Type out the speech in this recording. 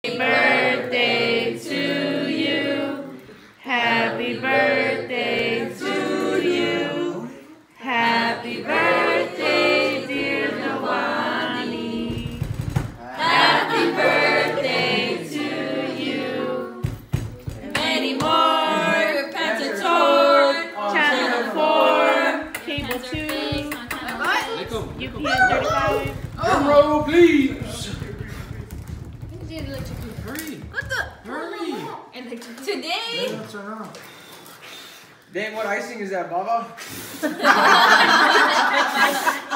birthday to you. Happy birthday to you. Happy birthday, dear Jovanni. Happy birthday to you. And many more. Pentator, Channel 4, Cable 2, UPN 35. Drum roll, please. Hurry! What the? Hurry! Today? Yeah, turn on. Dang, what icing is that, Baba?